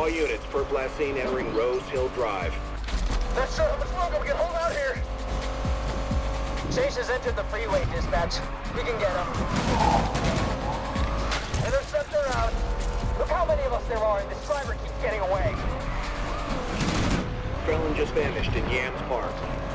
All units, perp last seen entering Rose Hill Drive. Not sure how much longer we can hold out here. Chase has entered the freeway, dispatch. We can get him. Interceptor out. Look how many of us there are, and this driver keeps getting away. Felon just vanished in Yams Park.